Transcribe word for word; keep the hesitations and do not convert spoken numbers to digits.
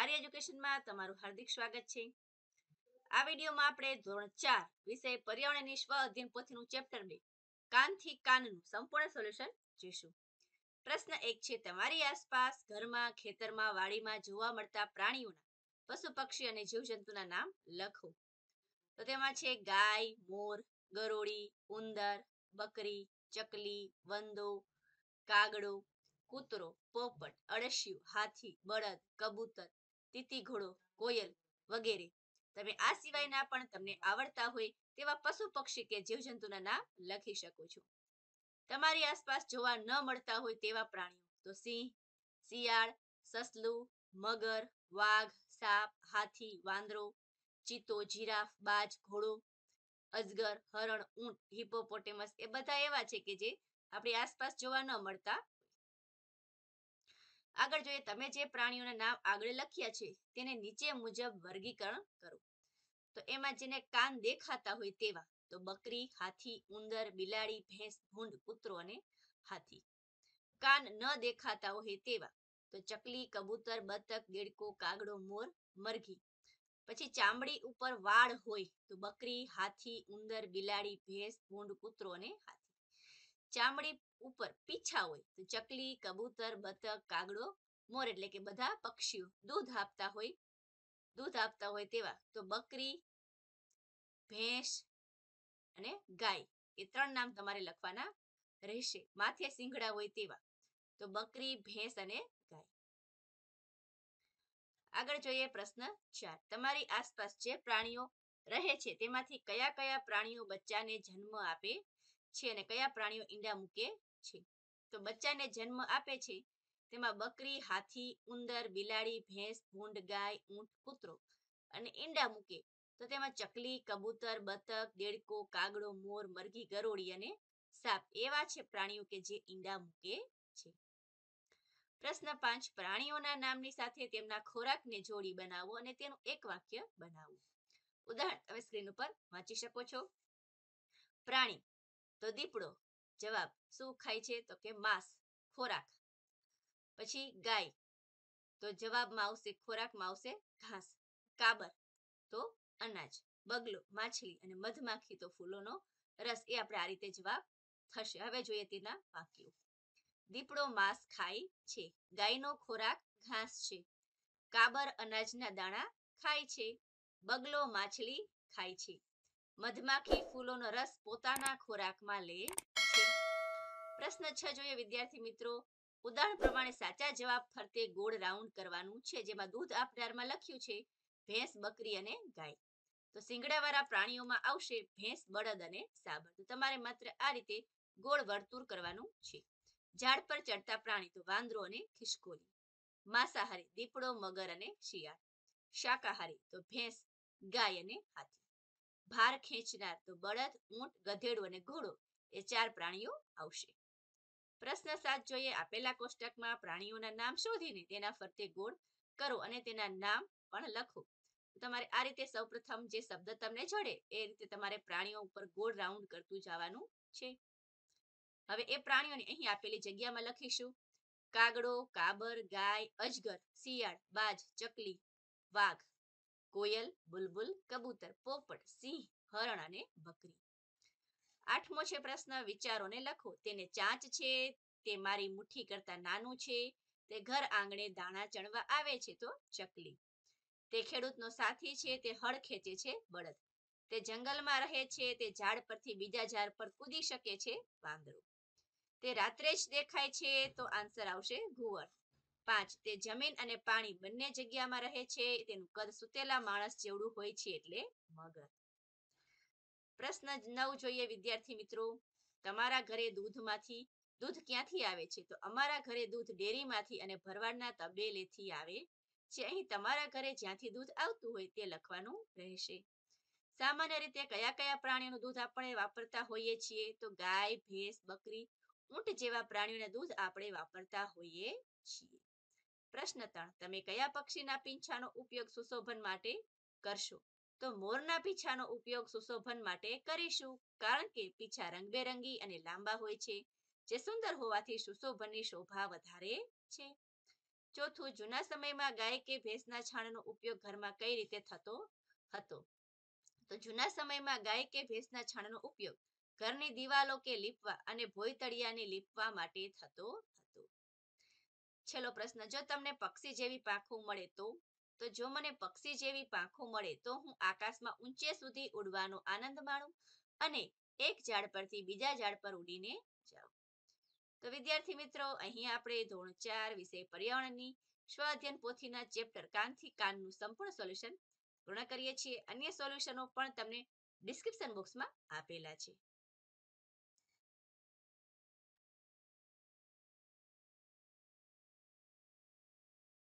આર્ય એજ્યુકેશનમાં તમારું હાર્દિક સ્વાગત છે। આ વિડીયોમાં આપણે ધોરણ ચાર વિષય પર્યાવરણની સ્વ અધ્યયન પોથીનું ચેપ્ટર બે કાનથી કાનનું સંપૂર્ણ સોલ્યુશન જોઈશું। પ્રશ્ન એક છે, તમારી આસપાસ ઘરમાં, ખેતરમાં, વાડીમાં જોવા મળતા પ્રાણીઓના, પશુ પક્ષી અને જીવજંતુના નામ લખો। તો તેમાં છે ગાય, મોર, ગરોળી, ઉંદર, બકરી, ચકલી, વંદો, કાગડો, કૂતરો, પોપટ, અળસિયું, હાથી, બળદ, કબૂતર, તીતી ઘોડો, કોયલ વગેરે। તમે આ સિવાયના પણ તમને આવડતા હોય તેવા પશુ પક્ષી કે જીવજંતુના નામ લખી શકો છો। તમારી આસપાસ જોવા ન મળતા હોય તેવા પ્રાણીઓ તો સિંહ, શિયાળ, સસલું, મગર, વાઘ, સાપ, હાથી, વાંદરો, ચિત્તો, જીરાફ, બાજ, ઘોડો, અજગર, હરણ, ઊંટ, હિપોપોટેમસ એ બધા એવા છે કે જે આપણી આસપાસ જોવા ન મળતા। આગળ જોઈએ, તમે જે પ્રાણીઓના નામ આગળ લખ્યા છે તેને નીચે મુજબ વર્ગીકરણ કરો। તો એમાં જેને કાન દેખાતા હોય તેવા તો બકરી, હાથી, ઉંદર, બિલાડી, ભેંસ, ભૂંડ, કૂતરો અને હાથી। કાન ન દેખાતા હોય તેવા તો ચકલી, કબૂતર, બતક, દેડકો, કાગડો, મોર, મરઘી। પછી ચામડી ઉપર વાળ હોય તો બકરી, હાથી, ઉંદર, બિલાડી, ભેંસ, ભૂંડ, કૂતરો અને હાથી। ચામડી ઉપર પીછા હોય તો ચકલી, કબૂતર, બતક, કાગડો, મોર એટલે કે બધા પક્ષીઓ। દૂધ આપતા હોય દૂધ આપતા હોય તેવા તો બકરી, ભેંસ અને ગાય એ ત્રણ નામ તમારે લખવાના રહેશે। માથે સિંગડા હોય તેવા તો બકરી, ભેંસ અને ગાય। આગળ જોઈએ પ્રશ્ન ચાર, તમારી આસપાસ જે પ્રાણીઓ રહે છે તેમાંથી કયા કયા પ્રાણીઓ બચ્ચાને જન્મ આપે છે અને કયા પ્રાણીઓ ઈંડા મૂકે છે। તો બચ્ચાને જન્મ આપે છે તેમાં બકરી, હાથી, ઉંદર, બિલાડી, ભેંસ, ભૂંડ, ગાય, ઊંટ, કૂતરો અને ઈંડા મૂકે તો તેમાં ચકલી, કબૂતર, બતક, દેડકો, કાગડો, મોર, મરઘી, ગરોળી અને સાપ એવા છે પ્રાણીઓ કે જે ઈંડા મૂકે છે। પ્રશ્ન પાંચ, પ્રાણીઓના નામની સાથે તેમના ખોરાકને જોડી બનાવો અને તેનું એક વાક્ય બનાવો। ઉદાહરણ તમે સ્ક્રીન ઉપર વાંચી શકો છો। પ્રાણી તો દીપડો, જવાબ શું ખાય છે તો કે માંસ, ખોરાક। પછી ગાય તો જવાબમાં આવશે ખોરાકમાં આવશે ઘાસ, કાબર તો અનાજ, બગલો માછલી અને મધમાખી તો ફૂલોનો રસ। એ આપણે આ રીતે જવાબ થશે। હવે જોઈએ તેના વાક્યો। દીપડો માંસ ખાય છે, ગાયનો ખોરાક ઘાસ છે, કાબર અનાજના દાણા ખાય છે, બગલો માછલી ખાય છે, મધમાખી ફૂલોનો રસ પોતાના ખોરાકમાં લે છે। પ્રશ્ન છ જોઈએ વિદ્યાર્થી મિત્રો। ઉદાહરણ પ્રમાણે સાચા જવાબ ફરતે ગોળ રાઉન્ડ કરવાનું છે, જેમાં દૂધ આપનારમાં લખ્યું છે ભેંસ, બકરી અને ગાય। તો સિંગડાવાળા પ્રાણીઓમાં આવશે ભેંસ, બળદ અને સાબર। તો તમારે માત્ર આ રીતે ગોળ વર્તુળ કરવાનું છે। ઝાડ પર ચડતા પ્રાણી તો વાંદરો અને ખિસકોલી। માંસાહારી દીપડો, મગર અને શિયાળ। શાકાહારી તો ભેંસ, ગાય અને હાથી। ભાર ખેંચનાર તો બળદ, ઊંટ, ગધેડું અને ઘોડો એ ચાર પ્રાણીઓ આવશે। પ્રશ્ન સાત જોઈએ, આપેલા કોષ્ટકમાં પ્રાણીઓના નામ શોધીને તેના ફરતે ગોળ કરો અને તેના નામ પણ લખો। તમારે આ રીતે સૌપ્રથમ જે શબ્દ તમને જડે એ રીતે તમારે પ્રાણીઓ ઉપર ગોળ રાઉન્ડ કરતું જવાનું છે। હવે એ પ્રાણીઓને અહીં આપેલી જગ્યામાં લખીશું। કાગડો, કાબર, ગાય, અજગર, શિયાળ, બાજ, ચકલી, વાઘ, કોયલ, બુલબુલ, કબૂતર, પોપટ, સિંહ, હરણ અને બકરી। આઠમો છે પ્રશ્ન, વિચારોને લખો। તેને ચાંચ છે, તે મારી મુઠ્ઠી કરતા નાનું છે, તે ઘર આંગણે દાણા ચણવા આવે છે તો ચકલી, તે ખેડૂતનો સાથી છે, તે હળ ખેંચે છે બળદ, તે જંગલમાં રહે છે, તે ઝાડ પરથી બીજા ઝાડ પર કૂદી શકે છે વાંદરો, તે રાત્રે જ દેખાય છે તો આન્સર આવશે ઘુવડ। પાંચ, તે જમીન અને પાણી બંને જગ્યામાં રહે છે, તેનું કદ સૂતેલા માણસ જેવડું હોય છે એટલે મગર। પ્રશ્ન નવ જોઈએ વિદ્યાર્થી મિત્રો। તમારા ઘરે દૂધમાંથી દૂધ ક્યાંથી આવે છે તો અમારા ઘરે દૂધ ડેરીમાંથી અને ભરવાડના તબેલેથી આવે છે। અહીં તમારા ઘરે જ્યાંથી દૂધ આવતું હોય તે લખવાનું રહેશે। સામાન્ય રીતે કયા કયા પ્રાણીઓનું દૂધ આપણે વાપરતા હોઈએ છીએ તો ગાય, ભેંસ, બકરી, ઊંટ જેવા પ્રાણીઓના દૂધ આપણે વાપરતા હોઈએ છીએ। પ્રશ્ન ત્રણ, તમે કયા પક્ષીના પીંછાનો ઉપયોગ સુશોભન માટે કરશો તો મોરના પીંછાનો ઉપયોગ સુશોભન માટે કરીશું, કારણ કે પીંછા રંગબેરંગી અને લાંબા હોય છે, જે સુંદર હોવાથી સુશોભનની શોભા વધારે છે। ચોથું, જૂના સમયમાં ગાય કે ભેંસના છાણનો ઉપયોગ ઘરમાં કઈ રીતે થતો હતો? તો જૂના સમયમાં ગાય કે ભેંસના છાણનો ઉપયોગ ઘરની દિવાલો કે લીપવા અને ભોયતળિયાને લીપવા માટે થતો હતો. છેલ્લો પ્રશ્ન, જો તમને પક્ષી જેવી પાંખો મળે તો તો જો મને પક્ષી જેવી પાંખો મળે તો હું આકાશમાં ઊંચે સુધી ઉડવાનો આનંદ માણું અને એક ઝાડ પરથી બીજા ઝાડ પર ઉડીને જાઉં. તો વિદ્યાર્થી મિત્રો, અહીં આપણે ધોરણ ચાર વિષય પર્યાવરણની સ્વઅધ્યયન પોથીના ચેપ્ટર કાનથી કાનનું સંપૂર્ણ સોલ્યુશન પૂર્ણ કરીએ છીએ. અન્ય સોલ્યુશનો પણ તમને ડિસ્ક્રિપ્શન બોક્સમાં આપેલા છે.